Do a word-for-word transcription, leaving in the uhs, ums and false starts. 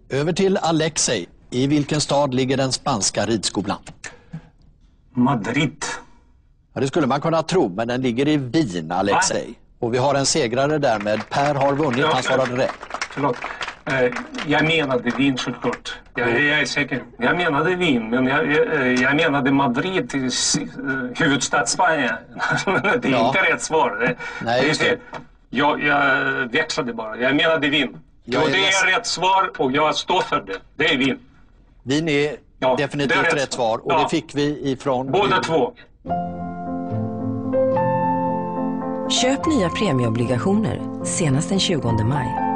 Över till Alexej. I vilken stad ligger den spanska ridskolan? Madrid. Ja, det skulle man kunna tro, men den ligger i Wien, Alexej. Va? Och vi har en segrare därmed. Per har vunnit, Ja, han svarade rätt. Förlåt. Eh, jag menade Wien såklart. Jag, jag är säker. Jag menade Wien, men jag, jag, jag menade Madrid till uh, huvudstad Spanien. Det är Ja. inte rätt svar. Det, Nej, det är just det. fel. Jag, jag växlade bara. Jag menade Wien. Jag Och är det ledsen. är rätt svar och jag står för det. Det är Wien. Wien är Ja, definitivt det är rätt, rätt svar. Och Ja. det fick vi ifrån... Båda två. Köp nya premieobligationer senast den tjugonde maj.